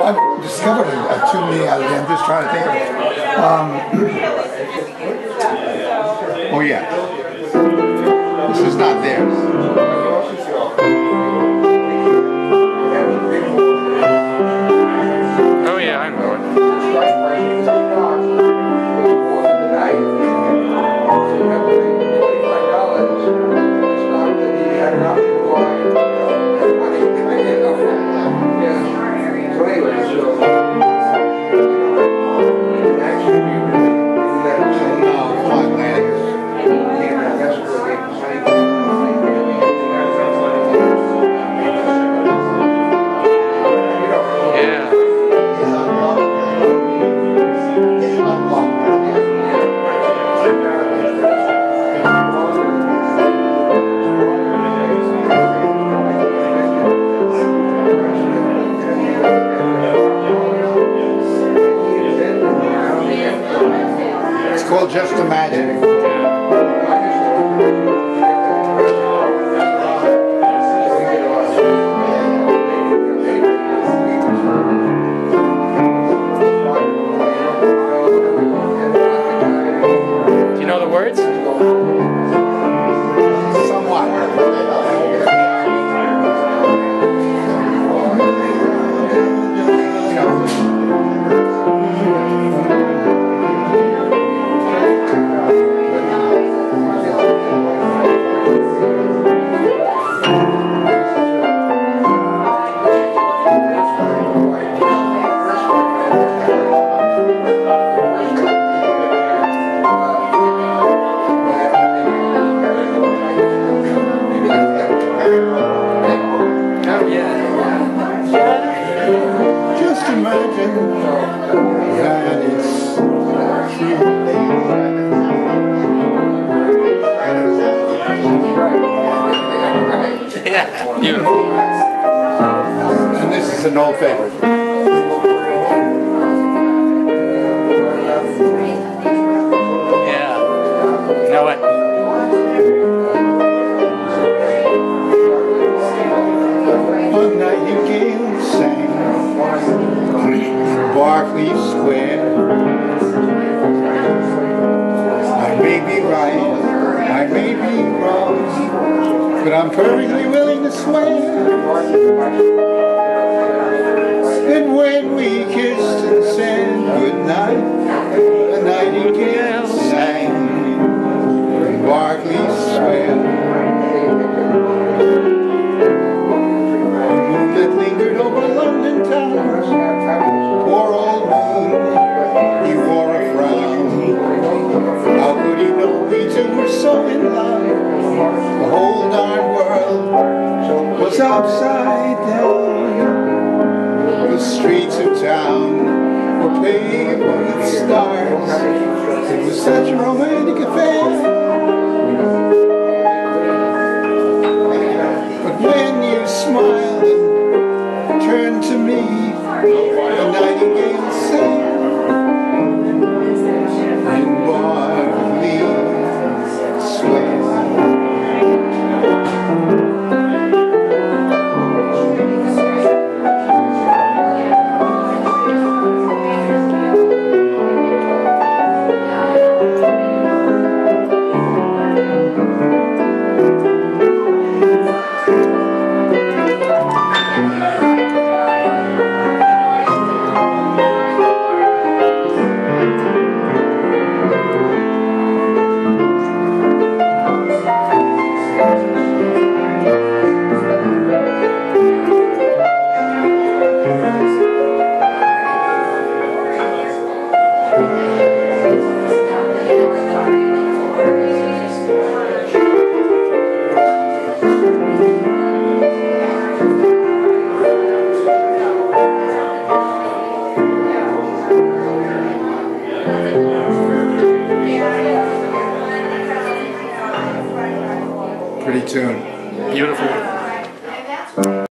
I've discovered a tune the other day. I'm just trying to think of it. Oh yeah. This is not theirs. Oh yeah, I know it. It's called Just Imagine. Do you know the words? Somewhat. Just imagine that it's true. Yeah, beautiful. And this is an old favorite. Yeah. You know what? One nightingale sang Berkeley Square. I may be right, I may be wrong, but I'm perfectly willing to swear that when we kissed and said goodnight, a nightingale sang Berkeley Square. That lingered over London town. Poor old moon, he wore a frown. How could he know we two were so in love? The whole darn world was upside down. The streets of town were paved with stars. It was such a romantic affair. But when you smiled and turned to me, the nightingale sang in Berkeley Square. Pretty tune. Beautiful.